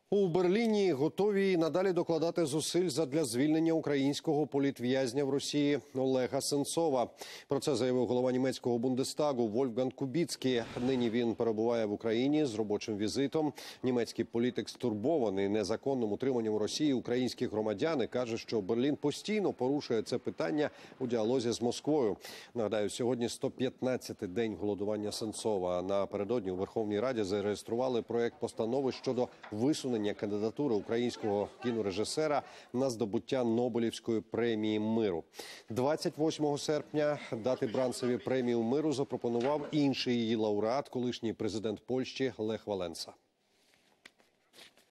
У Берліні готові надалі докладати зусиль задля звільнення українського політв'язня в Росії Олега Сенцова. Про це заявив голова німецького Бундестагу Вольфганг Кубіцький. Нині він перебуває в Україні з робочим візитом. Німецький політик стурбований незаконним утриманням в Росії українських громадян і каже, що Берлін постійно порушує це питання у діалозі з Москвою. Нагадаю, сьогодні 115-й день голодування Сенцова. Напередодні у Верховній Раді зареєстрували проєкт постанови щодо висунення кандидатури українського кінорежисера на здобуття Нобелівської премії миру. 28 серпня дати Бранцеві премію миру запропонував інший її лауреат, колишній президент Польщі Лех Валенса.